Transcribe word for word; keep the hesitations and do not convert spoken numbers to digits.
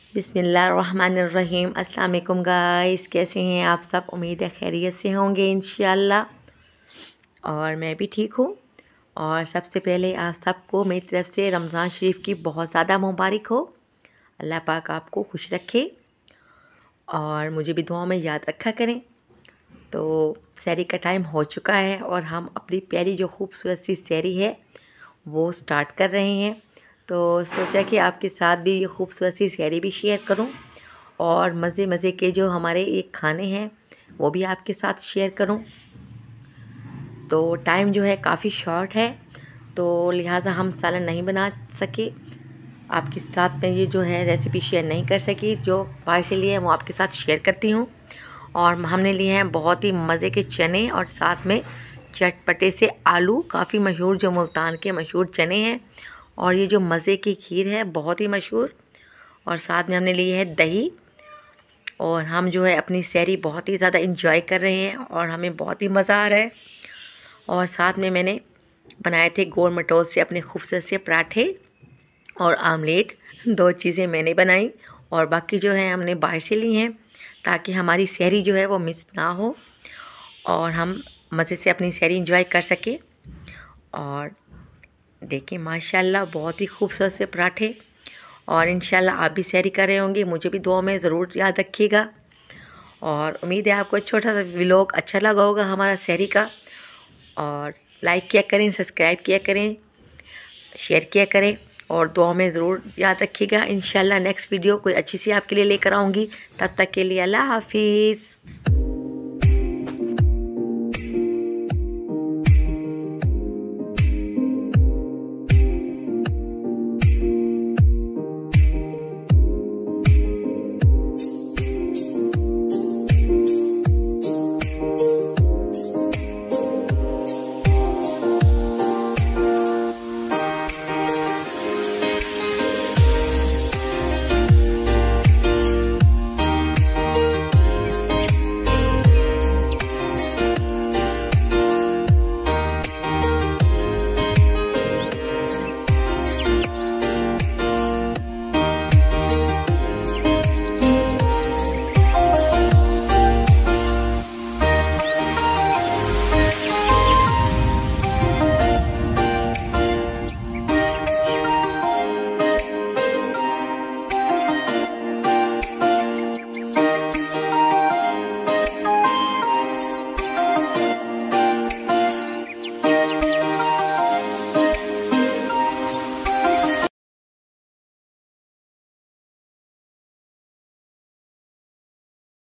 बिस्मिल्लाहिर्रहमानिर्रहीम। अस्सलाम वालेकुम गाइस, कैसे हैं आप सब? उम्मीद है खैरियत से होंगे इंशाल्लाह। और मैं भी ठीक हूँ। और सबसे पहले आप सबको मेरी तरफ़ से रमज़ान शरीफ की बहुत ज़्यादा मुबारक हो। अल्लाह पाक आपको खुश रखे और मुझे भी दुआ में याद रखा करें। तो सहरी का टाइम हो चुका है और हम अपनी प्यारी जो खूबसूरत सी सहरी है वो स्टार्ट कर रहे हैं। तो सोचा कि आपके साथ भी ये खूबसूरत सी सहरी भी शेयर करूं और मज़े मज़े के जो हमारे ये खाने हैं वो भी आपके साथ शेयर करूं। तो टाइम जो है काफ़ी शॉर्ट है, तो लिहाजा हम सालन नहीं बना सके, आपके साथ में ये जो है रेसिपी शेयर नहीं कर सकी। जो बाहर से लिए वो आपके साथ शेयर करती हूँ। और हमने लिए हैं बहुत ही मज़े के चने और साथ में चटपटे से आलू, काफ़ी मशहूर जो मुल्तान के मशहूर चने हैं। और ये जो मज़े की खीर है बहुत ही मशहूर। और साथ में हमने लिए है दही। और हम जो है अपनी सहरी बहुत ही ज़्यादा इंजॉय कर रहे हैं और हमें बहुत ही मज़ा आ रहा है। और साथ में मैंने बनाए थे गोल मटोल से अपने खूबसूरत से पराठे और आमलेट। दो चीज़ें मैंने बनाई और बाकी जो है हमने बाहर से ली हैं ताकि हमारी सहरी जो है वो मिस ना हो और हम मज़े से अपनी सहरी इंजॉय कर सकें। और देखिए माशाल्लाह बहुत ही खूबसूरत से पराठे। और इंशाल्लाह आप भी सहरी कर रहे होंगे, मुझे भी दुआ में ज़रूर याद रखिएगा। और उम्मीद है आपको छोटा सा व्लॉग अच्छा लगा होगा हमारा सहरी का। और लाइक किया करें, सब्सक्राइब किया करें, शेयर किया करें और दुआ में ज़रूर याद रखिएगा। इंशाल्लाह नेक्स्ट वीडियो कोई अच्छी सी आपके लिए लेकर आऊँगी। तब तक के लिए अल्लाह हाफिज़।